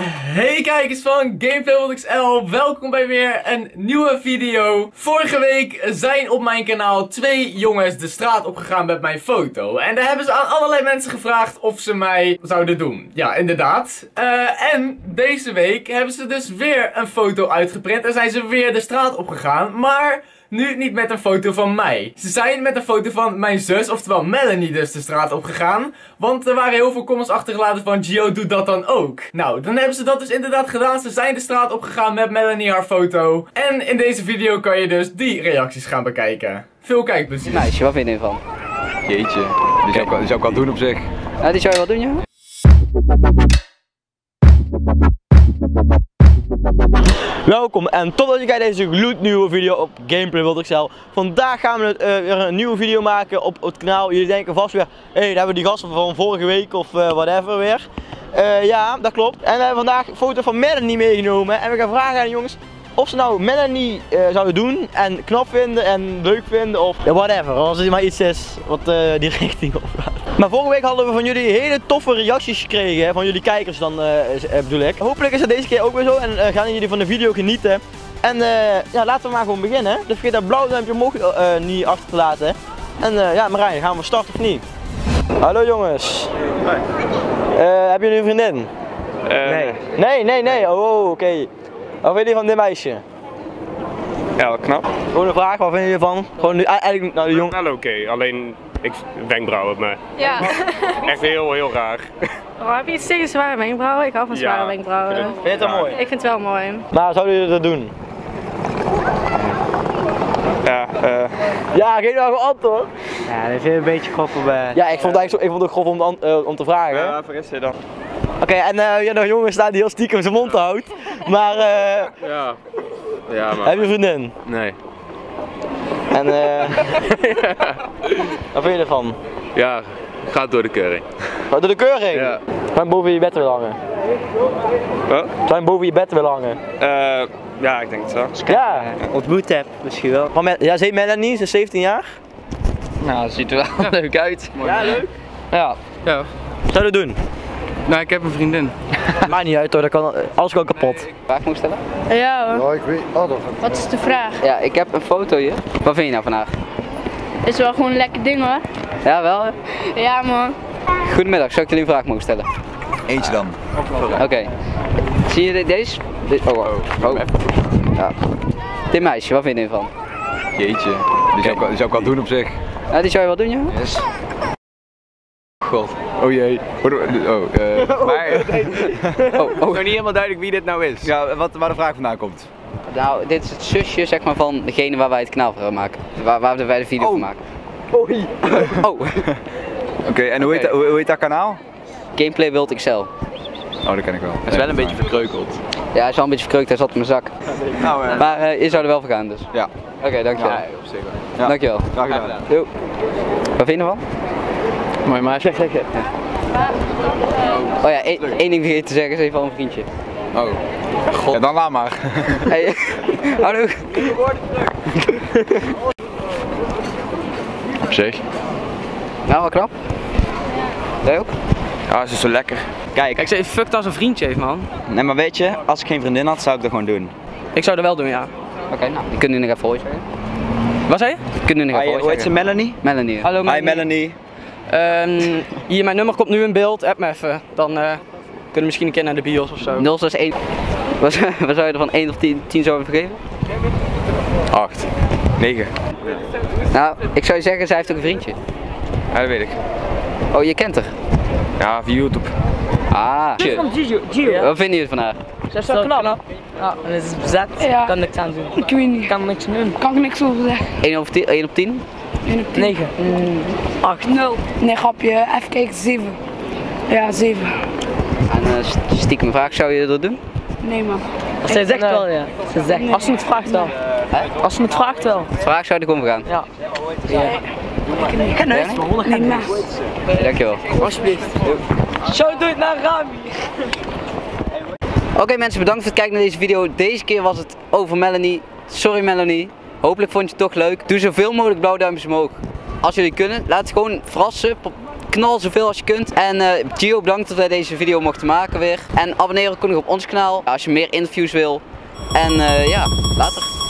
Hey kijkers van Gameplay XL, welkom bij weer een nieuwe video. Vorige week zijn op mijn kanaal 2 jongens de straat opgegaan met mijn foto. En daar hebben ze aan allerlei mensen gevraagd of ze mij zouden doen. Ja, inderdaad. En deze week hebben ze dus weer een foto uitgeprint en zijn ze weer de straat opgegaan. Maar nu niet met een foto van mij. Ze zijn met een foto van mijn zus, oftewel Melanie, dus de straat opgegaan. Want er waren heel veel comments achtergelaten van Gio, doe dat dan ook. Nou, dan hebben ze dat dus inderdaad gedaan. Ze zijn de straat opgegaan met Melanie haar foto. En in deze video kan je dus die reacties gaan bekijken. Veel kijkplezier. Meisje, wat vind je ervan? Jeetje, die zou ik wel doen op zich. Ja, die zou je wel doen, ja? Welkom en top dat je kijkt deze gloednieuwe video op Gameplay XL. Vandaag gaan we weer een nieuwe video maken op het kanaal. Jullie denken vast weer, hé, daar hebben we die gasten van vorige week of whatever weer. Ja, dat klopt. En we hebben vandaag een foto van Melanie meegenomen. En we gaan vragen aan de jongens of ze nou Melanie zouden doen en knap vinden en leuk vinden of whatever. Als er maar iets is wat die richting op gaat. Maar vorige week hadden we van jullie hele toffe reacties gekregen, hè, van jullie kijkers dan bedoel ik. Hopelijk is het deze keer ook weer zo en gaan jullie van de video genieten. En ja, laten we maar gewoon beginnen. Dus vergeet dat blauw duimpje omhoog niet achter te laten. En ja, Marijn, gaan we starten of niet? Hallo jongens. Hoi. Hebben jullie een vriendin? Nee. Nee. Oh, oké. Wat vind je van dit meisje? Ja, wel knap. Gewoon een vraag, wat vind je ervan? Gewoon nu eigenlijk naar de jongen. Wel oké, alleen wenkbrauwen me. Ja. Echt heel raar. Oh, heb je iets tegen zware wenkbrauwen? Ik hou van zware wenkbrauwen. Vind je het dan mooi? Ik vind het wel mooi. Maar zouden jullie dat doen? Ja, Ja, geef nou gewoon antwoord. Ja, dat is een beetje grof op. Ja, ik vond het ook grof om te vragen. ja, waar is hij dan? Oké, en ja, nog jongens staan die heel stiekem zijn mond houdt. Maar Ja, maar... heb je een vriendin? Nee. En wat vind je ervan? Ja, gaat door de keuring. Door de keuring? Ja. Zijn boven je bed willen hangen? Wat? Zijn boven je bed willen hangen? Ja, ik denk het zo. Ja. Ontmoet heb, misschien wel. Ja, ze heet Melanie, ze is 17 jaar. Nou, dat ziet er wel leuk uit. Ja, leuk. Ja. Ja. Zou je dat doen? Nou, ik heb een vriendin. Maakt niet uit hoor, alles kan kapot. Vraag moet stellen? Ja hoor. Ja, ik weet. Oh, dat Wat is de vraag? Ja, ik heb een foto hier. Wat vind je nou vandaag? Is wel gewoon een lekker ding hoor. Ja, wel hè? Ja man. Goedemiddag, zou ik jullie een vraag mogen stellen? eentje dan. Oké. Zie je deze? Oh. Ja. Dit meisje, wat vind je ervan? Jeetje, die zou ik wel doen op zich. Ja, die zou je wel doen, ja? Yes. God. Oh jee. Maar... Oh. nog niet helemaal duidelijk wie dit nou is. Ja, waar de vraag vandaan komt. Nou, dit is het zusje zeg maar van degene waar wij het kanaal voor maken. Waar wij de video voor maken. Oei. Oh. Oké, en hoe heet dat kanaal? Gameplay Wild XL. Oh, dat ken ik wel. Dat is wel een beetje verkreukeld. Ja, hij is wel een beetje verkreukt, hij zat in mijn zak. Nou, Maar je zou er wel voor gaan dus. ja. Oké, dankjewel. Ja, op zich wel. Ja. Dankjewel. Graag gedaan. Yo. Wat vind je ervan? Mooi meisje. Oh ja, één ding vergeten te zeggen is even van een vriendje. Oh. God. Ja, dan laat maar. Hey. Hallo. Op zich. Nou, wel knap. Jij ook? Ja, ze is zo lekker. Kijk, ze fucked als een vriendje heeft, man. Nee, maar weet je, als ik geen vriendin had, zou ik dat gewoon doen. Ik zou dat wel doen, ja. Oké, nou, die kunnen nu nog even hooi zeggen. Wat zei je? Die kunnen nu nog even hooi Hoe heet ze, zeggen. Melanie? Melanie. Ja. Hallo, Hi Melanie. Hier, mijn nummer komt nu in beeld. App me even. Dan kunnen we misschien een keer naar de bios of zo. 061. Wat zou je er van 1 of 10 zo even geven? 8. 9. Nou, ik zou je zeggen, zij heeft ook een vriendje. Ja, dat weet ik. Oh, je kent haar? Ja, via YouTube. Ah. Gio, Wat vinden jullie van haar? Ze is wel knap. Ja, en het is bezet. Ja. Kan niks aan doen. Ik weet niet. Kan niks aan doen. Kan ik niks over zeggen. 1 op 10? 1 op 10. 9. 8. 0. Nee, grapje. Even kijken. 7. Ja, 7. En stiekem een vraag, zou je dat doen? Nee man. Zij zegt wel, ja. Ze zegt. Als ze het vraagt wel. Als ze het vraagt wel. Vraag zou je er gewoon voor gaan? Ja. Ik kan nooit. Nee, maar. Dankjewel. Alsjeblieft. Zo doe het naar Rami. Oké mensen, bedankt voor het kijken naar deze video. Deze keer was het over Melanie. Sorry Melanie. Hopelijk vond je het toch leuk. Doe zoveel mogelijk blauwduimpjes omhoog. Als jullie kunnen, laat het gewoon verrassen. knal zoveel als je kunt. En Gio, bedankt dat wij deze video mochten maken weer. En abonneer ook nog op ons kanaal als je meer interviews wil. En ja, later.